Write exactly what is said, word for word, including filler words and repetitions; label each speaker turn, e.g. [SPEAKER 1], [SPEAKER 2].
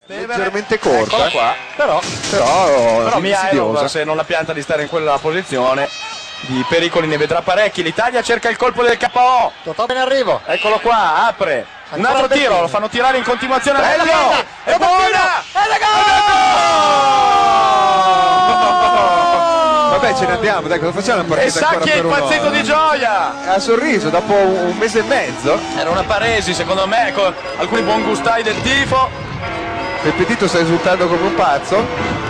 [SPEAKER 1] leggermente corta,
[SPEAKER 2] qua. però,
[SPEAKER 1] però,
[SPEAKER 2] però
[SPEAKER 1] insidiosa.
[SPEAKER 2] se non la pianta di stare in quella posizione di pericoli ne vedrà parecchi. L'Italia cerca il colpo del K O.
[SPEAKER 3] Totò ben arrivo.
[SPEAKER 2] Eccolo qua, apre un altro tiro, lo fanno tirare in continuazione.
[SPEAKER 3] Bella
[SPEAKER 2] Bello,
[SPEAKER 3] gamba,
[SPEAKER 2] è buona,
[SPEAKER 3] è la
[SPEAKER 1] Vabbè, ce ne andiamo, dai, cosa facciamo? Una
[SPEAKER 2] e
[SPEAKER 1] partita ancora
[SPEAKER 2] Sacchi è
[SPEAKER 1] per
[SPEAKER 2] impazzito
[SPEAKER 1] un'ora?
[SPEAKER 2] di gioia.
[SPEAKER 1] Ha sorriso dopo un, un mese e mezzo.
[SPEAKER 2] Era una paresi secondo me, con alcuni buon gustai del tifo.
[SPEAKER 1] Pepetito sta esultando come un pazzo.